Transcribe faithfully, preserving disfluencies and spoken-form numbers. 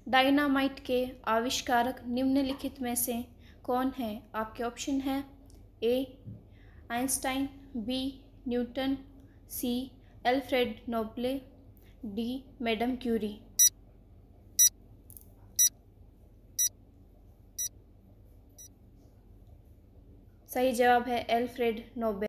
Dynamite के आविष्कारक निम्नलिखित में से कौन है? आपके ऑप्शन हैं A Einstein, B Newton, C Alfred Nobel, D madam Curie. सही जवाब है एल्फ्रेड नोबेल।